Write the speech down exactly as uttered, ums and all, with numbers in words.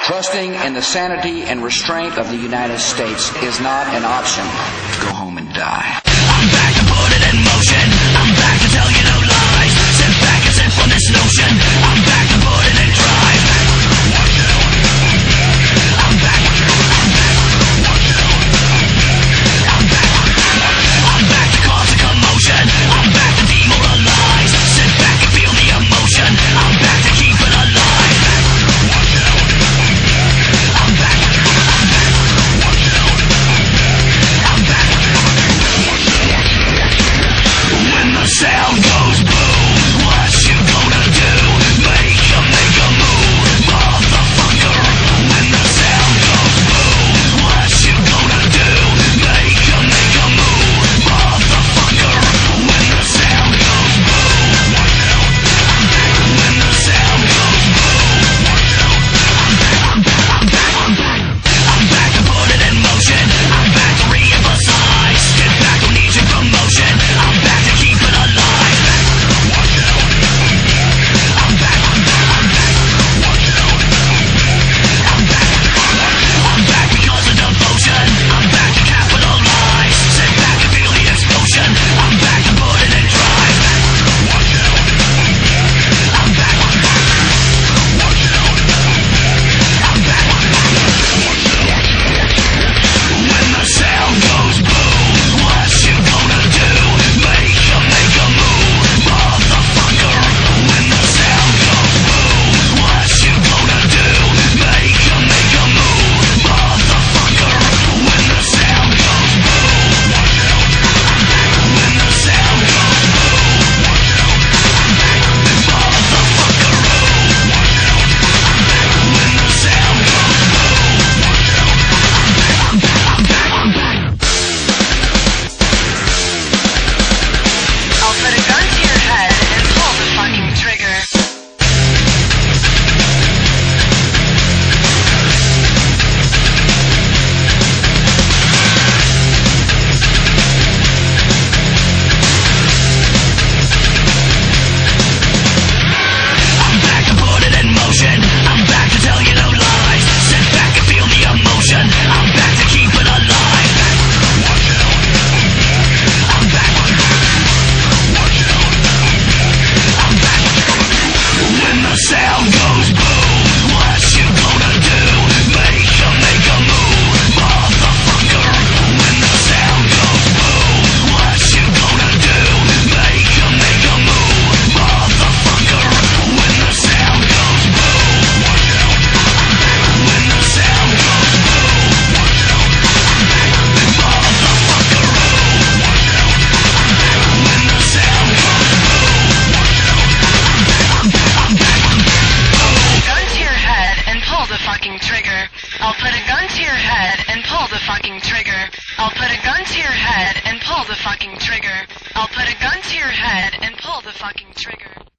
Trusting in the sanity and restraint of the United States is not an option. Go home and die. I'm back to put it in motion. I'm back to tell you no lies. Sit back and sip on this notion. I'm back to put it in drive. Watch out. I'm back. I'm back. Watch out. I'm back. I'm back to cause a commotion. I'm back to demoralize. Sit back and feel the emotion. I'm back to keep it alive. Watch out. I'm back. I'm back. Watch out. I'm back. When the sound goes boom, what you gonna do? Make a, make a move, motherfucker. When the sound goes boom, what you gonna do? Make a, make a move, motherfucker. When the sound goes boom, watch out. When the sound goes boom, watch out. I'm back, I'm back, I'm back, I'm back. I'm back to put it in motion. I'm back to re-emphasize. Get back, don't need your promotion. I'm back to keep it alive. Watch out. I'm back, I'm back, I'm back. Watch out. I'm back. I'm back because of devotion. I'm back to capitalize. Sit back and feel the explosion. I'm back to put it in drive. Watch out. I'm back, I'm back. Watch out. I'm back. Watch out. When the sound goes boom, what you gonna do? Make a, make a move, motherfucker. When the sound goes boom, what you gonna do? Make a, make a move, motherfucker. When the sound goes boom, watch out. When the sound goes boom, watch out. Motherfucker, watch out. When the sound goes boom, watch out. I'm back, I'm back, I'm back. I'll put a gun to your head and pull the fucking trigger. I'm back to put it in motion. I'm back to tell you no lies. Sit back and feel the emotion. I'm back to keep it alive. Watch out. I'm back. Watch out. I'm back. When the sound goes boom, what you gonna do? Make a, make a move, motherfucker. When the sound goes boom, what you gonna do? Make a, make a move, motherfucker. When the sound goes boom, watch out. When the sound goes boom, watch out. Motherfucker, watch out. When the sound goes boom, watch out. I'm back, I'm back, I'm back. Gun to your head and pull the fucking trigger. I'll put a gun to your head and pull the fucking trigger. I'll put a gun to your head and pull the fucking trigger. I'll put a gun to your head and pull the fucking trigger.